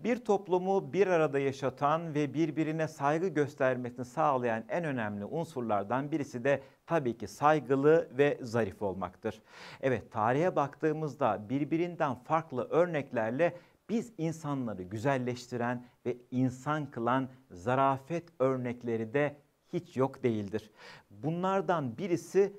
Bir toplumu bir arada yaşatan ve birbirine saygı göstermesini sağlayan en önemli unsurlardan birisi de tabii ki saygılı ve zarif olmaktır. Evet, tarihe baktığımızda birbirinden farklı örneklerle biz insanları güzelleştiren ve insan kılan zarafet örnekleri de hiç yok değildir. Bunlardan birisi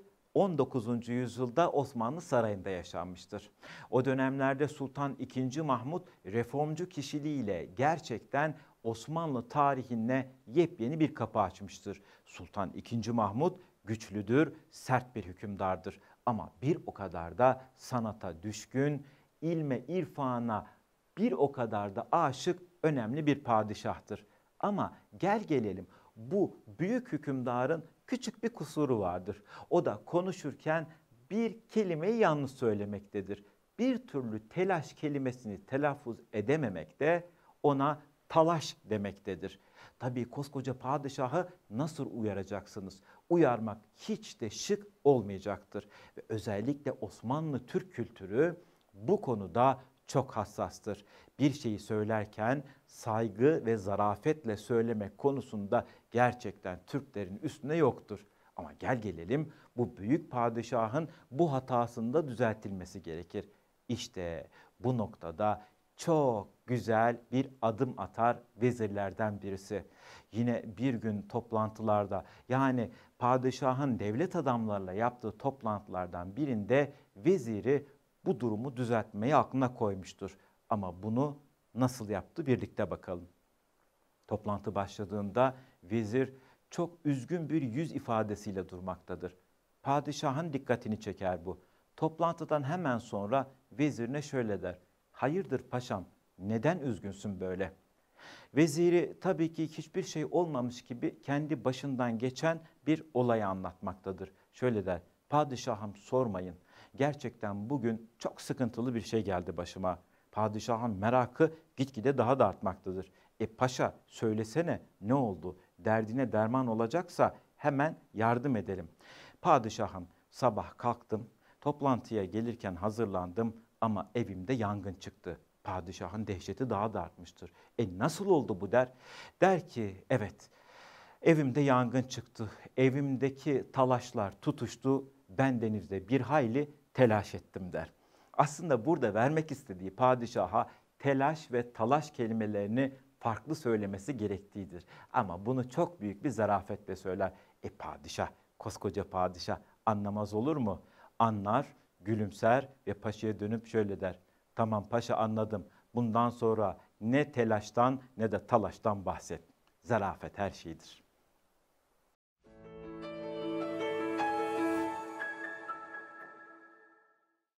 19. yüzyılda Osmanlı Sarayı'nda yaşanmıştır. O dönemlerde Sultan II. Mahmut reformcu kişiliğiyle gerçekten Osmanlı tarihine yepyeni bir kapı açmıştır. Sultan II. Mahmut güçlüdür, sert bir hükümdardır ama bir o kadar da sanata düşkün, ilme, irfana bir o kadar da aşık önemli bir padişahtır. Ama gel gelelim bu büyük hükümdarın küçük bir kusuru vardır. O da konuşurken bir kelimeyi yanlış söylemektedir. Bir türlü telaş kelimesini telaffuz edememek de ona talaş demektedir. Tabii koskoca padişahı nasıl uyaracaksınız? Uyarmak hiç de şık olmayacaktır. Ve özellikle Osmanlı Türk kültürü bu konuda çok hassastır. Bir şeyi söylerken saygı ve zarafetle söylemek konusunda gerçekten Türklerin üstüne yoktur. Ama gel gelelim bu büyük padişahın bu hatasında düzeltilmesi gerekir. İşte bu noktada çok güzel bir adım atar vezirlerden birisi. Yine bir gün toplantılarda, yani padişahın devlet adamlarıyla yaptığı toplantılardan birinde veziri bu durumu düzeltmeyi aklına koymuştur. Ama bunu nasıl yaptı birlikte bakalım. Toplantı başladığında vezir çok üzgün bir yüz ifadesiyle durmaktadır. Padişahın dikkatini çeker bu. Toplantıdan hemen sonra vezirine şöyle der: "Hayırdır paşam, neden üzgünsün böyle?" Veziri tabii ki hiçbir şey olmamış gibi kendi başından geçen bir olayı anlatmaktadır. Şöyle der: "Padişahım sormayın. Gerçekten bugün çok sıkıntılı bir şey geldi başıma. Padişahın merakı gitgide daha da artmaktadır. Paşa söylesene ne oldu? Derdine derman olacaksa hemen yardım edelim." "Padişahım, sabah kalktım, toplantıya gelirken hazırlandım ama evimde yangın çıktı." Padişahın dehşeti daha da artmıştır. Nasıl oldu bu der. Der ki evet, evimde yangın çıktı. Evimdeki talaşlar tutuştu. Ben denizde bir hayli telaş ettim der. Aslında burada vermek istediği padişaha telaş ve talaş kelimelerini farklı söylemesi gerektiğidir. Ama bunu çok büyük bir zarafetle söyler. Padişah, koskoca padişah anlamaz olur mu? Anlar, gülümser ve paşaya dönüp şöyle der: "Tamam paşa, anladım. Bundan sonra ne telaştan ne de talaştan bahset. Zarafet her şeydir."